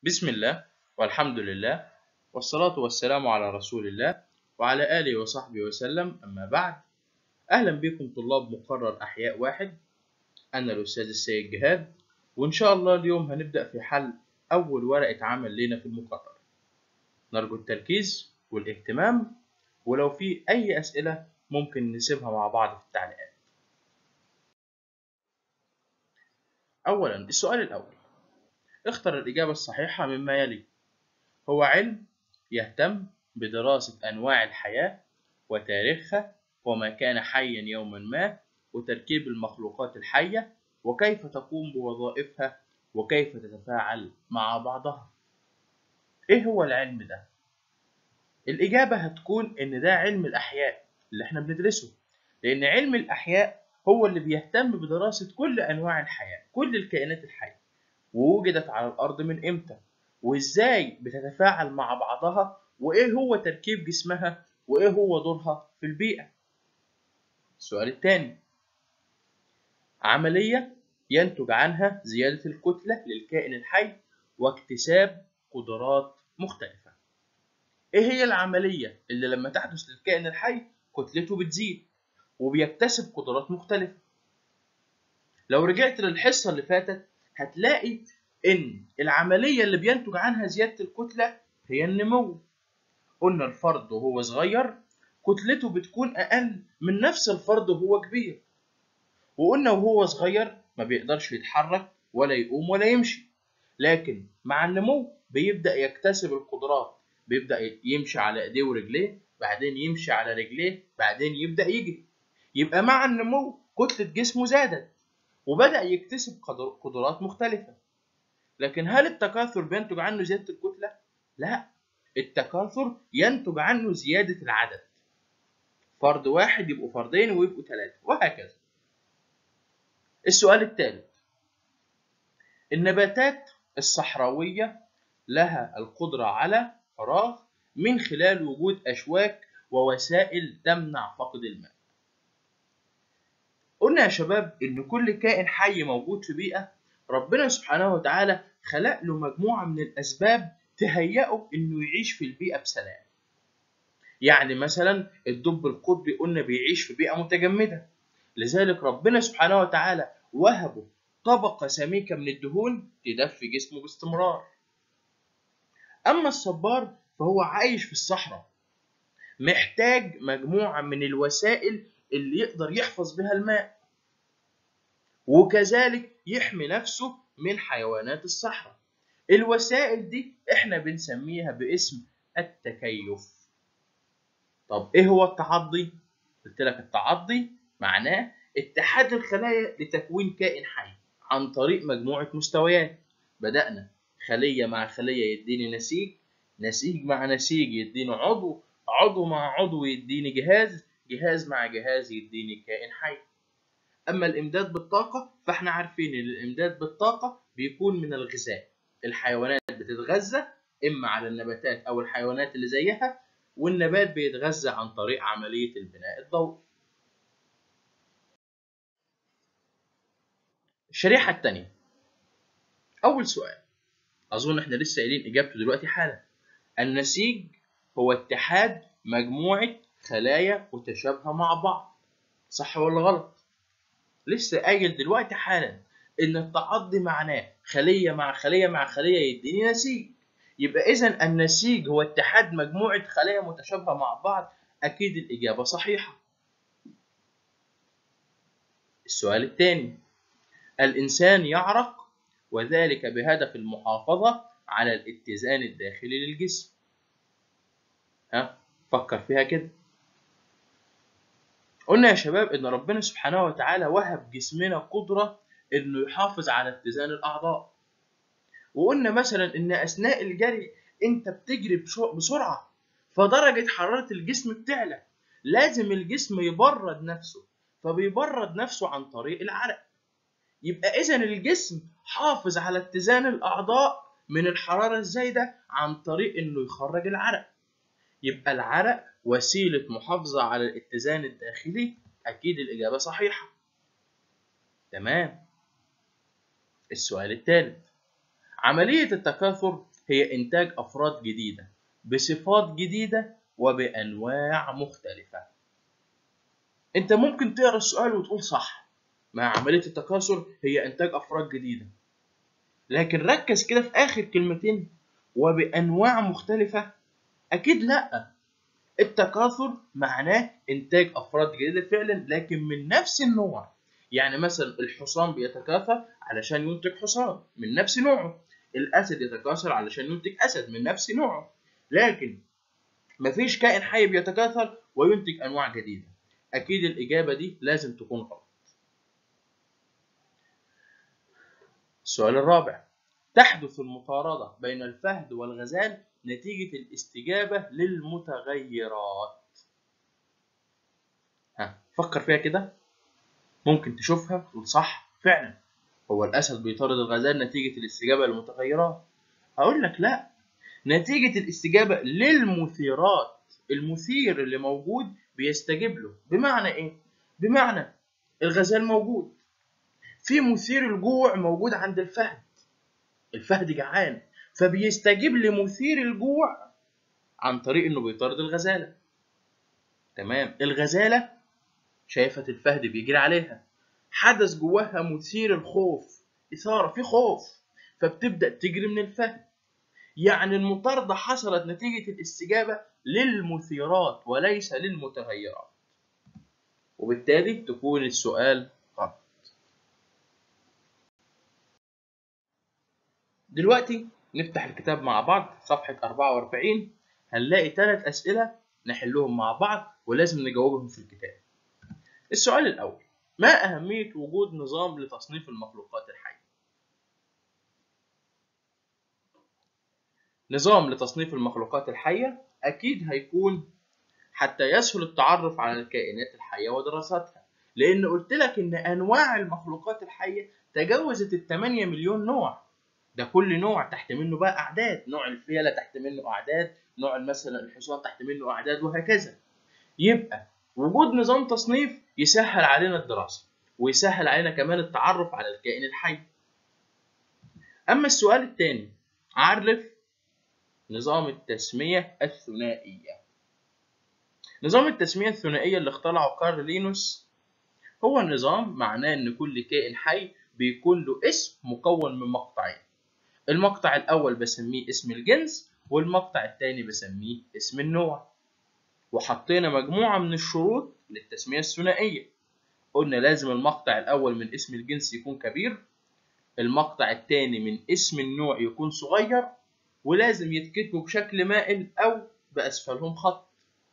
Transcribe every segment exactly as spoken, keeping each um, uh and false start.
بسم الله والحمد لله والصلاة والسلام على رسول الله وعلى آله وصحبه وسلم. أما بعد، أهلا بكم طلاب مقرر أحياء واحد. أنا الأستاذ السيد جهاد، وإن شاء الله اليوم هنبدأ في حل أول ورقة عمل لنا في المقرر. نرجو التركيز والاهتمام، ولو في أي أسئلة ممكن نسيبها مع بعض في التعليقات. أولا، السؤال الأول: اختر الإجابة الصحيحة مما يلي. هو علم يهتم بدراسة أنواع الحياة وتاريخها وما كان حيا يوما ما وتركيب المخلوقات الحية وكيف تقوم بوظائفها وكيف تتفاعل مع بعضها. إيه هو العلم ده؟ الإجابة هتكون إن ده علم الأحياء اللي إحنا بندرسه، لأن علم الأحياء هو اللي بيهتم بدراسة كل أنواع الحياة، كل الكائنات الحية، ووجدت على الأرض من إمتى، وإزاي بتتفاعل مع بعضها، وإيه هو تركيب جسمها، وإيه هو دورها في البيئة. السؤال الثاني: عملية ينتج عنها زيادة الكتلة للكائن الحي واكتساب قدرات مختلفة. إيه هي العملية اللي لما تحدث للكائن الحي كتلته بتزيد وبيكتسب قدرات مختلفة؟ لو رجعت للحصة اللي فاتت هتلاقي إن العملية اللي بينتج عنها زيادة الكتلة هي النمو. قلنا الفرد وهو صغير كتلته بتكون أقل من نفس الفرد وهو كبير، وقلنا وهو صغير ما بيقدرش يتحرك ولا يقوم ولا يمشي، لكن مع النمو بيبدأ يكتسب القدرات، بيبدأ يمشي على ايديه ورجليه، بعدين يمشي على رجليه، بعدين يبدأ يجري. يبقى مع النمو كتلة جسمه زادت وبدأ يكتسب قدرات مختلفة. لكن هل التكاثر بينتج عنه زيادة الكتلة؟ لا، التكاثر ينتج عنه زيادة العدد. فرد واحد يبقوا فردين ويبقوا ثلاثة وهكذا. السؤال الثالث: النباتات الصحراوية لها القدرة على فراغ من خلال وجود أشواك ووسائل تمنع فقد الماء. قلنا يا شباب إن كل كائن حي موجود في بيئة ربنا سبحانه وتعالى خلق له مجموعة من الأسباب تهيئه إنه يعيش في البيئة بسلام. يعني مثلا الدب القطبي قلنا بيعيش في بيئة متجمدة، لذلك ربنا سبحانه وتعالى وهبه طبقة سميكة من الدهون تدفي جسمه باستمرار. أما الصبار فهو عايش في الصحراء، محتاج مجموعة من الوسائل اللي يقدر يحفظ بها الماء، وكذلك يحمي نفسه من حيوانات الصحراء. الوسائل دي احنا بنسميها باسم التكيف. طب ايه هو التعضي؟ قلت لك التعضي معناه اتحاد الخلايا لتكوين كائن حي عن طريق مجموعة مستويات. بدأنا خلية مع خلية يديني نسيج، نسيج مع نسيج يديني عضو، عضو مع عضو يديني جهاز، جهاز مع جهاز يديني كائن حي. أما الإمداد بالطاقة فإحنا عارفين إن الإمداد بالطاقة بيكون من الغذاء. الحيوانات بتتغذى إما على النباتات أو الحيوانات اللي زيها، والنبات بيتغذى عن طريق عملية البناء الضوئي. الشريحة الثانية، أول سؤال أظن إحنا لسه قايلين إجابته دلوقتي حالا. النسيج هو اتحاد مجموعة خلايا متشابهة مع بعض، صح ولا غلط؟ لسه قايل دلوقتي حالا إن التعضي معناه خلية مع خلية مع خلية يديني نسيج. يبقى إذا النسيج هو اتحاد مجموعة خلايا متشابهة مع بعض. أكيد الإجابة صحيحة. السؤال الثاني: الإنسان يعرق وذلك بهدف المحافظة على الاتزان الداخلي للجسم. ها فكر فيها كده. قلنا يا شباب إن ربنا سبحانه وتعالى وهب جسمنا قدرة إنه يحافظ على اتزان الأعضاء. وقلنا مثلا إن أثناء الجري أنت بتجري بسرعة، فدرجة حرارة الجسم بتعلى، لازم الجسم يبرد نفسه، فبيبرد نفسه عن طريق العرق. يبقى إذا الجسم حافظ على اتزان الأعضاء من الحرارة الزايدة عن طريق إنه يخرج العرق. يبقى العرق وسيلة محافظة على الاتزان الداخلي. أكيد الإجابة صحيحة. تمام. السؤال الثالث: عملية التكاثر هي إنتاج أفراد جديدة بصفات جديدة وبأنواع مختلفة. أنت ممكن تقرأ السؤال وتقول صح، مع عملية التكاثر هي إنتاج أفراد جديدة، لكن ركز كده في آخر كلمتين وبأنواع مختلفة. أكيد لأ، التكاثر معناه إنتاج أفراد جديدة فعلا لكن من نفس النوع. يعني مثلا الحصان بيتكاثر علشان ينتج حصان من نفس نوعه، الأسد يتكاثر علشان ينتج أسد من نفس نوعه، لكن مفيش كائن حي بيتكاثر وينتج أنواع جديدة. أكيد الإجابة دي لازم تكون غلط. السؤال الرابع: تحدث المطاردة بين الفهد والغزال نتيجة الاستجابة للمتغيرات. ها، فكر فيها كده، ممكن تشوفها تقول صح فعلا هو الأسد بيطارد الغزال نتيجة الاستجابة للمتغيرات. أقول لك لا، نتيجة الاستجابة للمثيرات. المثير اللي موجود بيستجيب له. بمعنى إيه؟ بمعنى الغزال موجود، في مثير الجوع موجود عند الفهد، الفهد جعان فبيستجيب لمثير الجوع عن طريق إنه بيطارد الغزالة. تمام، الغزالة شايفة الفهد بيجري عليها، حدث جواها مثير الخوف، إثارة، في خوف، فبتبدأ تجري من الفهد. يعني المطاردة حصلت نتيجة الاستجابة للمثيرات وليس للمتغيرات، وبالتالي تكون السؤال غلط. دلوقتي نفتح الكتاب مع بعض صفحة أربعة وأربعين، هنلاقي ثلاث أسئلة نحلهم مع بعض ولازم نجاوبهم في الكتاب. السؤال الأول: ما أهمية وجود نظام لتصنيف المخلوقات الحية؟ نظام لتصنيف المخلوقات الحية أكيد هيكون حتى يسهل التعرف على الكائنات الحية ودراستها، لأن قلت لك إن أنواع المخلوقات الحية تجاوزت الثمانية مليون نوع. ده كل نوع تحت منه بقى أعداد، نوع الفيلة تحت منه أعداد، نوع مثلا الحصان تحت منه أعداد، وهكذا. يبقى وجود نظام تصنيف يسهل علينا الدراسة ويسهل علينا كمان التعرف على الكائن الحي. أما السؤال الثاني: عرف نظام التسمية الثنائية. نظام التسمية الثنائية اللي اخترعه كارل لينوس هو نظام معناه إن كل كائن حي بيكون له اسم مكون من مقطعين. المقطع الأول بسميه اسم الجنس، والمقطع الثاني بسميه اسم النوع. وحطينا مجموعة من الشروط للتسمية الثنائية. قلنا لازم المقطع الأول من اسم الجنس يكون كبير، المقطع الثاني من اسم النوع يكون صغير، ولازم يتكتبوا بشكل مائل أو بأسفلهم خط.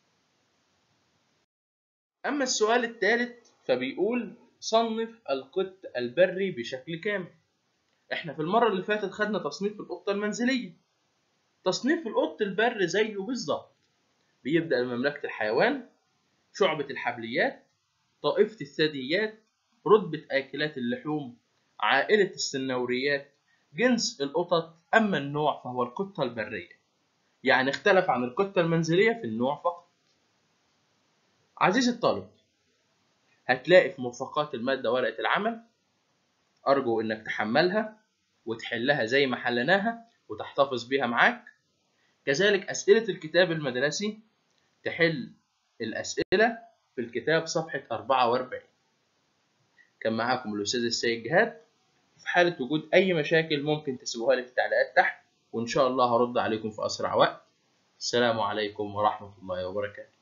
أما السؤال الثالث فبيقول صنف القط البري بشكل كامل. احنا في المرة اللي فاتت خدنا تصنيف القطة المنزلية. تصنيف القط البري زيه بالظبط، بيبدأ بمملكة الحيوان، شعبة الحبليات، طائفة الثدييات، رتبة آكلات اللحوم، عائلة السنوريات، جنس القطط. أما النوع فهو القطة البرية، يعني اختلف عن القطة المنزلية في النوع فقط. عزيزي الطالب، هتلاقي في مرفقات المادة ورقة العمل، أرجو إنك تحملها وتحلها زي ما حلناها وتحتفظ بيها معاك. كذلك أسئلة الكتاب المدرسي تحل الأسئلة في الكتاب صفحة أربعة وأربعين. كان معاكم الأستاذ السيد جهاد. في حالة وجود أي مشاكل ممكن تسيبوها لي في التعليقات تحت، وإن شاء الله هرد عليكم في أسرع وقت. السلام عليكم ورحمة الله وبركاته.